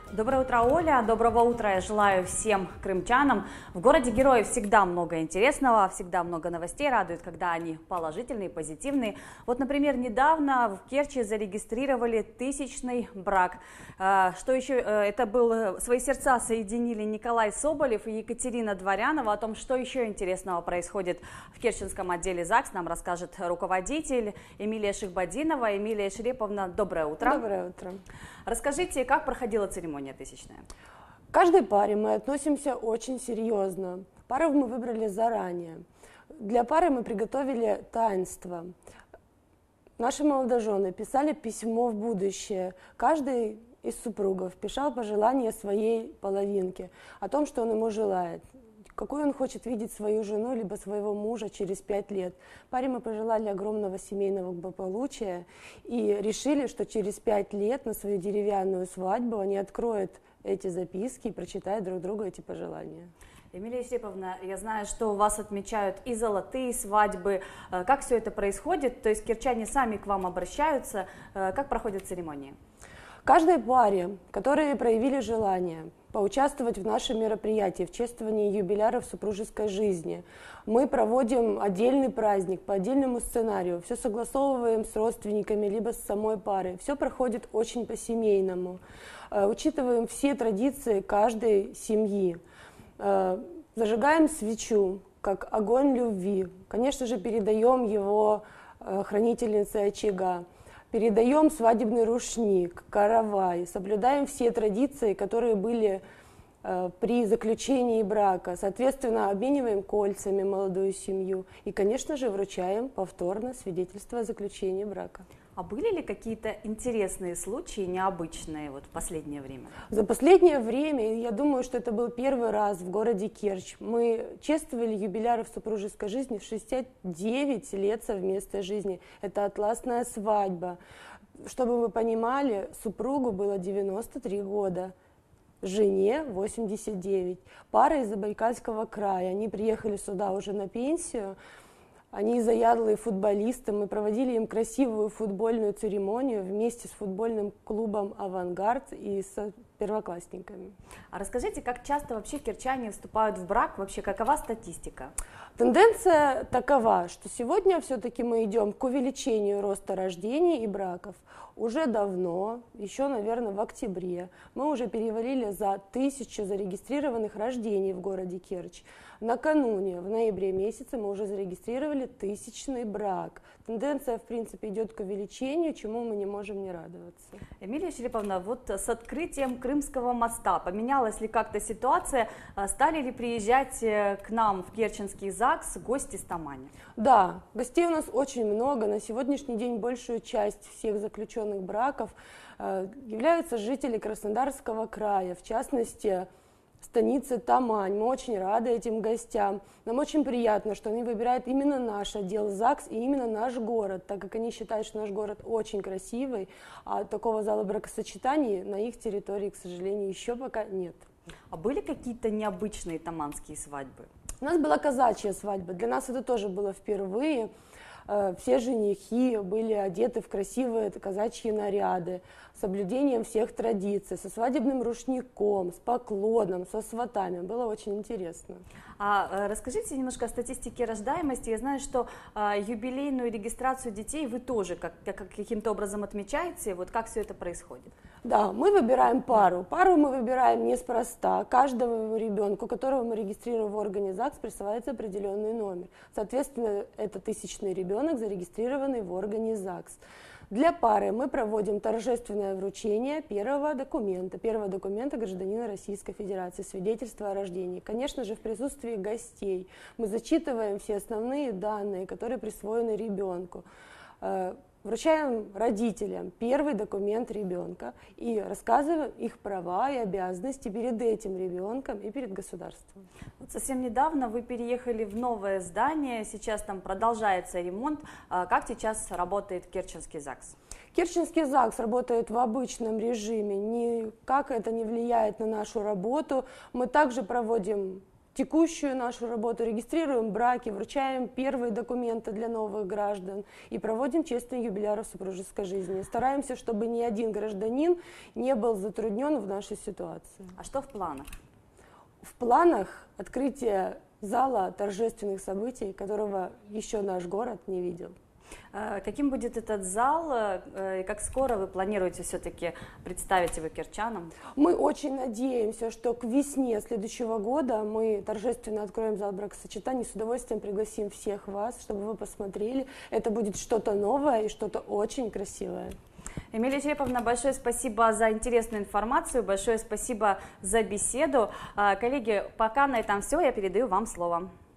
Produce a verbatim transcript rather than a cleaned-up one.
Доброе утро, Оля. Доброго утра я желаю всем крымчанам. В городе Героев всегда много интересного, всегда много новостей радует, когда они положительные, позитивные. Вот, например, недавно в Керчи зарегистрировали тысячный брак. Что еще? Это был, свои сердца соединили Николай Соболев и Екатерина Дворянова. О том, что еще интересного происходит в Керченском отделе ЗАГС, нам расскажет руководитель Эмилия Шихбадинова. Эмилия Шреповна, доброе утро. Доброе утро. Расскажите, как проходила церемония тысячная? К каждой паре мы относимся очень серьезно. Пару мы выбрали заранее. Для пары мы приготовили таинство. Наши молодожены писали письмо в будущее. Каждый из супругов писал пожелания своей половинке о том, что он ему желает. Какую он хочет видеть свою жену, либо своего мужа через пять лет. Паре мы пожелали огромного семейного благополучия и решили, что через пять лет на свою деревянную свадьбу они откроют эти записки и прочитают друг другу эти пожелания. Эмилия Шреповна, я знаю, что у вас отмечают и золотые свадьбы. Как все это происходит? То есть керчане сами к вам обращаются. Как проходят церемонии? Каждой паре, которые проявили желание поучаствовать в нашем мероприятии, в чествовании юбиляров супружеской жизни, мы проводим отдельный праздник по отдельному сценарию, все согласовываем с родственниками, либо с самой парой. Все проходит очень по-семейному. Учитываем все традиции каждой семьи. Зажигаем свечу, как огонь любви. Конечно же, передаем его хранительнице очага. Передаем свадебный рушник, каравай, соблюдаем все традиции, которые были э, при заключении брака. Соответственно, обмениваем кольцами молодую семью и, конечно же, вручаем повторно свидетельство о заключении брака. А были ли какие-то интересные случаи, необычные вот в последнее время? За последнее время, я думаю, что это был первый раз в городе Керчь. Мы чествовали юбиляров супружеской жизни в шестьдесят девять лет совместной жизни. Это атласная свадьба. Чтобы вы понимали, супругу было девяносто три года. Жене восемьдесят девять. Пара из Забайкальского края. Они приехали сюда уже на пенсию. Они заядлые футболисты, мы проводили им красивую футбольную церемонию вместе с футбольным клубом «Авангард» и с первоклассниками. А расскажите, как часто вообще керчане вступают в брак, вообще какова статистика? Тенденция такова, что сегодня все-таки мы идем к увеличению роста рождений и браков. Уже давно, еще, наверное, в октябре, мы уже перевалили за тысячу зарегистрированных рождений в городе Керчь. Накануне, в ноябре месяце, мы уже зарегистрировали тысячный брак. Тенденция, в принципе, идет к увеличению, чему мы не можем не радоваться. Эмилия Шреповна, вот с открытием Крымского моста поменялась ли как-то ситуация? Стали ли приезжать к нам в Керченский ЗАГС гости с Тамани? Да, гостей у нас очень много. На сегодняшний день большую часть всех заключенных браков э, являются жители Краснодарского края, в частности, станицы Тамань. Мы очень рады этим гостям. Нам очень приятно, что они выбирают именно наш отдел ЗАГС и именно наш город, так как они считают, что наш город очень красивый, а такого зала бракосочетаний на их территории, к сожалению, еще пока нет. А были какие-то необычные таманские свадьбы? У нас была казачья свадьба, для нас это тоже было впервые. Все женихи были одеты в красивые казачьи наряды, с соблюдением всех традиций, со свадебным рушником, с поклоном, со сватами. Было очень интересно. А расскажите немножко о статистике рождаемости. Я знаю, что а, юбилейную регистрацию детей вы тоже как, как, каким-то образом отмечаете. Вот как все это происходит? Да, мы выбираем пару. Пару мы выбираем неспроста. Каждому ребенку, которого мы регистрируем в органе ЗАГС, присваивается определенный номер. Соответственно, это тысячный ребенок, зарегистрированный в органе ЗАГС. Для пары мы проводим торжественное вручение первого документа, первого документа гражданина Российской Федерации, свидетельства о рождении. Конечно же, в присутствии гостей мы зачитываем все основные данные, которые присвоены ребенку. Вручаем родителям первый документ ребенка и рассказываем их права и обязанности перед этим ребенком и перед государством. Вот совсем недавно вы переехали в новое здание, сейчас там продолжается ремонт. Как сейчас работает Керченский ЗАГС? Керченский ЗАГС работает в обычном режиме, никак это не влияет на нашу работу. Мы также проводим текущую нашу работу, регистрируем браки, вручаем первые документы для новых граждан и проводим честные юбиляры в супружеской жизни. Стараемся, чтобы ни один гражданин не был затруднен в нашей ситуации. А что в планах? В планах открытие зала торжественных событий, которого еще наш город не видел. Каким будет этот зал и как скоро вы планируете все-таки представить его кирчанам? Мы очень надеемся, что к весне следующего года мы торжественно откроем зал бракосочетаний. С удовольствием пригласим всех вас, чтобы вы посмотрели. Это будет что-то новое и что-то очень красивое. Эмилия Череповна, большое спасибо за интересную информацию, большое спасибо за беседу. Коллеги, пока на этом все, я передаю вам слово.